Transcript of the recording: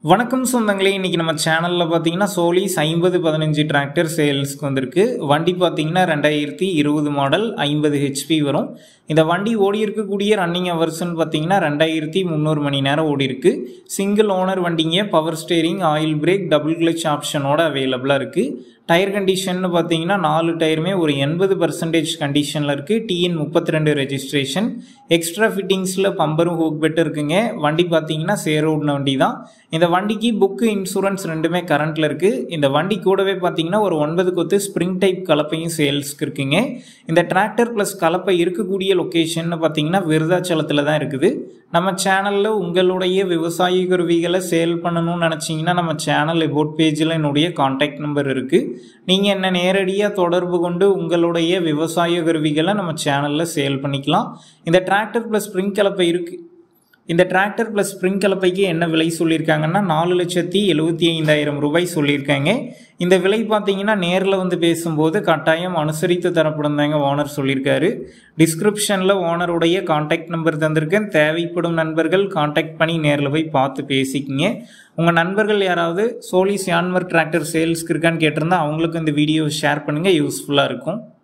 வணக்கம் சொந்தங்களே, இன்னைக்கு நம்ம சேனல்ல பாத்தீங்கன்னா சோலிஸ் 5015 டிராக்டர் சேல்ஸ்க்கு வந்திருக்கு. வண்டி பாத்தீங்கன்னா 2020 மாடல் 50 HP வரும். இந்த வண்டி ஓடி இருக்கக்கூடிய ரன்னிங் ஹவர்ஸ்னு பாத்தீங்கன்னா 2300 மணி நேரம் ஓடி இருக்கு. சிங்கிள் ஓனர் வண்டிங்க, power steering, oil brake, double clutch ஆப்ஷனோட அவைலபிளா இருக்கு. டயர் கண்டிஷன் பாத்தீங்கன்னா 4 டயருமே ஒரு 80% கண்டிஷன்ல இருக்கு. TN 32 registration. எக்ஸ்ட்ரா ஃபிட்டிங்ஸ்ல பம்பரும் ஹூக் பெட் இருக்குங்க. வண்டி பாத்தீங்கன்னா சேரோடுன வண்டி தான். இந்த வண்டிக்கு புக்கு இன்சூரன்ஸ் ரெண்டுமே கரண்ட்ல இருக்கு. இந்த வண்டி கூடவே பாத்தீங்கன்னா ஒரு 9 கொத்து ஸ்ப்ரிங் டைப் கலப்பையும் சேல்ஸ்க்கு இருக்குங்க. இந்த டிராக்டர் பிளஸ் கலப்பை இருக்கக்கூடிய லொகேஷன் பாத்தீங்கன்னா விருதாச்சலத்துல தான் இருக்குது. நம்ம சேனல்ல உங்களுடைய விவசாய கருவிகளை சேல் பண்ணணும்னு நினைச்சீங்கன்னா நம்ம சேனல் அபவுட் பேஜ்ல என்னுடைய கான்டாக்ட் நம்பர் இருக்கு. நீங்க என்ன நேரடியா தொடர்பு கொண்டு உங்களுடைய விவசாய கருவிகளை நம்ம சேனல்ல சேல் பண்ணிக்கலாம். இந்த டிராக்டர் பிளஸ் ஸ்ப்ரிங் கலப்பை இருக்கு. இந்த டிராக்டர் பிளஸ் ஸ்ப்ரிங் கலப்பைக்கு என்ன விலை சொல்லியிருக்காங்கன்னா 4,75,000 ரூபாய் சொல்லியிருக்காங்க. இந்த விலை பார்த்தீங்கன்னா நேரில் வந்து பேசும்போது கட்டாயம் அனுசரித்து தரப்படும் தாங்க ஓனர் சொல்லியிருக்காரு. டிஸ்கிரிப்ஷனில் ஓனருடைய கான்டாக்ட் நம்பர் தந்திருக்கேன். தேவைப்படும் நண்பர்கள் கான்டாக்ட் பண்ணி நேரில் போய் பார்த்து பேசிக்கிங்க. உங்கள் நண்பர்கள் யாராவது சோலிஸ் யான்மர் டிராக்டர் சேல்ஸ்க்கு இருக்கான்னு கேட்டிருந்தா அவங்களுக்கு இந்த வீடியோவை ஷேர் பண்ணுங்கள், யூஸ்ஃபுல்லாக இருக்கும்.